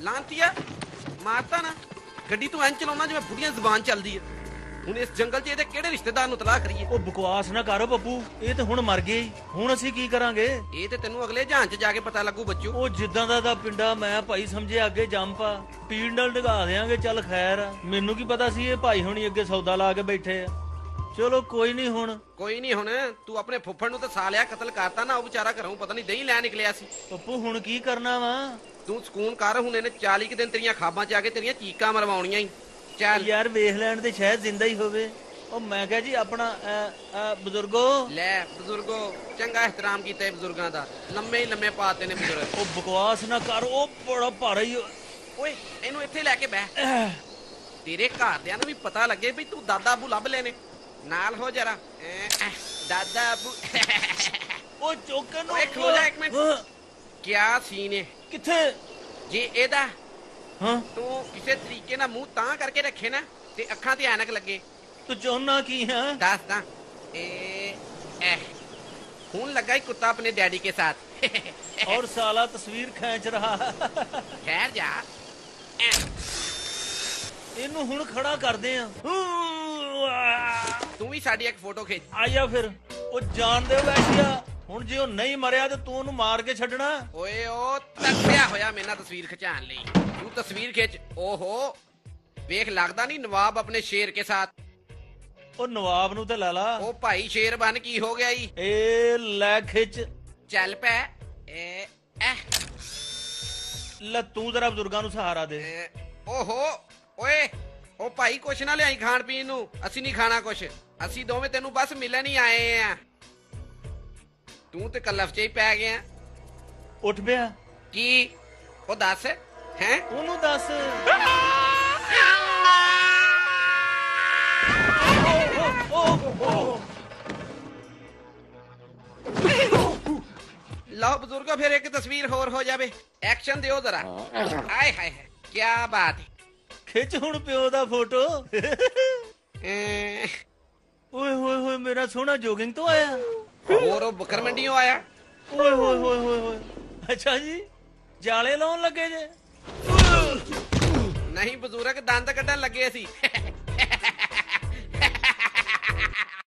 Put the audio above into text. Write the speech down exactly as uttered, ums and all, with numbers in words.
ਲਾਂਤੀਆ ਮਾਰਤਾ ਨਾ ਗੱਡੀ ਤੂੰ ਐਂ ਚਲਾਉਣਾ ਜਿਵੇਂ ਬੁੜੀਆਂ ਜ਼ਬਾਨ ਚੱਲਦੀ ਹੈ। ਹੁਣ ਇਸ ਜੰਗਲ 'ਚ ਇਹਦੇ ਕਿਹੜੇ ਰਿਸ਼ਤੇਦਾਰ ਨੂੰ ਤਲਾਕ ਕਰੀਏ? ਉਹ ਬਕਵਾਸ ਨਾ ਕਰੋ ਬੱਬੂ, ਇਹ ਤੇ ਹੁਣ ਮਰ ਗਏ। ਹੁਣ ਅਸੀਂ ਕੀ ਕਰਾਂਗੇ? ਇਹ ਤੇ ਤੈਨੂੰ ਅਗਲੇ ਜਹਾਨ 'ਚ ਜਾ ਕੇ ਪਤਾ ਲੱਗੂ ਬੱਚੂ। ਉਹ ਜਿੱਦਾਂ ਦਾ ਦਾ ਪਿੰਡਾ ਮੈਂ ਭਾਈ ਸਮਝੇ ਅੱਗੇ ਜੰਪਾ ਪੀੜ ਨਾਲ ਢਗਾ ਦਿਆਂਗੇ। ਚੱਲ ਖੈਰ ਆ, ਮੈਨੂੰ ਕੀ ਪਤਾ ਸੀ ਇਹ ਭਾਈ ਹੁਣੀ ਅੱਗੇ ਸੌਦਾ ਲਾ ਕੇ ਬੈਠੇ ਆ। ਚਲੋ ਕੋਈ ਨਹੀਂ ਹੁਣ ਕੋਈ ਨਹੀਂ ਹੁਣ ਤੂੰ ਆਪਣੇ ਫੁੱਫੜ ਨੂੰ ਤਾਂ ਸਾਲਿਆ ਕਤਲ ਕਰਤਾ ਨਾ, ਉਹ ਵਿਚਾਰਾ ਘਰੋਂ ਪਤਾ ਨਹੀਂ ਦਹੀਂ ਲੈ ਨਿਕਲਿਆ ਸੀ। ਪੱਪੂ ਹੁਣ ਕੀ ਕਰਨਾ ਵਾ? ਤੂੰ ਸਕੂਨ ਕਰ, ਹੁਣ ਇਹਨੇ ਚਾਲੀ ਕੁ ਦਿਨ ਤੇਰੀਆਂ ਖਾਬਾਂ 'ਚ ਆ ਕੇ ਤੇਰੀਆਂ ਚੀਕਾਂ ਮਰਵਾਉਣੀਆਂ ਹੀ। ਚੱਲ ਯਾਰ ਵੇਖ ਲੈਣ ਤੇ ਸ਼ਾਇਦ ਜ਼ਿੰਦਾ ਹੀ ਹੋਵੇ। ਉਹ ਮੈਂ ਕਿਹਾ ਜੀ ਆਪਣਾ ਬਜ਼ੁਰਗੋ ਲੈ ਬਜ਼ੁਰਗੋ ਚੰਗਾ ਇਹਤਰਾਮ ਕੀਤਾ ਬਜ਼ੁਰਗਾਂ ਦਾ, ਲੰਮੇ ਹੀ ਲੰਮੇ ਪਾਤੇ ਨੇ ਬਜ਼ੁਰਗ। ਉਹ ਬਕਵਾਸ ਨਾ ਕਰ, ਉਹ ਬੜਾ ਭਾਰਾ ਹੀ। ਓਏ ਇਹਨੂੰ ਇੱਥੇ ਲੈ ਕੇ ਬਹਿ, ਤੇਰੇ ਘਰਦਿਆਂ ਨੂੰ ਵੀ ਪਤਾ ਲੱਗੇ ਵੀ ਤੂੰ ਦਾਦਾ ਅਬੂ ਲੱਭ ਲੈਨੇ। ਨਾਲ ਹੋ ਜਰਾ ਦਾਦਾ ਅਬੂ। ਉਹ ਚੋਕਨ ਓਏ ਖਲੋ ਜਾ ਇੱਕ ਮਿੰਟ। ਕਿਆ ਸੀਨ ਹੈ? ਕਿੱਥੇ? ਜੇ ਇਹਦਾ ਹਾਂ ਤੂੰ ਕਿਸੇ ਤਰੀਕੇ ਨਾਲ ਮੂੰਹ ਤਾਂ ਕਰਕੇ ਰੱਖੇ ਨਾ ਤੇ ਅੱਖਾਂ ਤੇ ਐਨਕ ਲੱਗੇ। ਤੂੰ ਚਾਹੁੰਨਾ ਕੀ ਹੈ? ਦੱਸਦਾ। ਇਹ खून लगा ही कुत्ता अपने डैडी के साथ। और साला तस्वीर खींच रहा। खैर जा, इनू हुण खड़ा कर दे। तू भी साडी एक फोटो खिंच। आया फिर ओ जान दे वैसिया, हुण जे ओ नहीं मरिया ते तू ओनू मार के छड्डना। ओए ओ तड़पिया होया मेरे नाल तस्वीर खिचाण लई। तू तस्वीर खिंच। ओहो वेख लगदा नहीं नवाब अपने शेर के साथ। ओ नवाब नू ते ला ला। ओ भाई शेर बन की हो गया ही। ए लै खिच। चल पै। ए एह ले तू जरा बुजुर्गां नू सहारा दे। ओहो ओए ओ भाई कुछ ना लियाई खाण पीण नू, असी नहीं खाना कुछ, असी दोवें तेनू बस मिलन ही आए हैं। तू ते कलफ च ही पै गया। उठ पिया की? ओ दस हैं ओनू दस। लो बुजुर्गो फिर एक तस्वीर होर हो जावे। एक्शन दियो जरा। हाय हाय क्या बात है। खिच हुण प्यो दा फोटो। ओए होए होए मेरा सोना जोगिंग तो आया। और बकर मंडियों आया। ओए होए होए होए होए अच्छा जी जाले लाउन लगे जे? नहीं बुजुर्ग दंद कड्ढन लगे सी।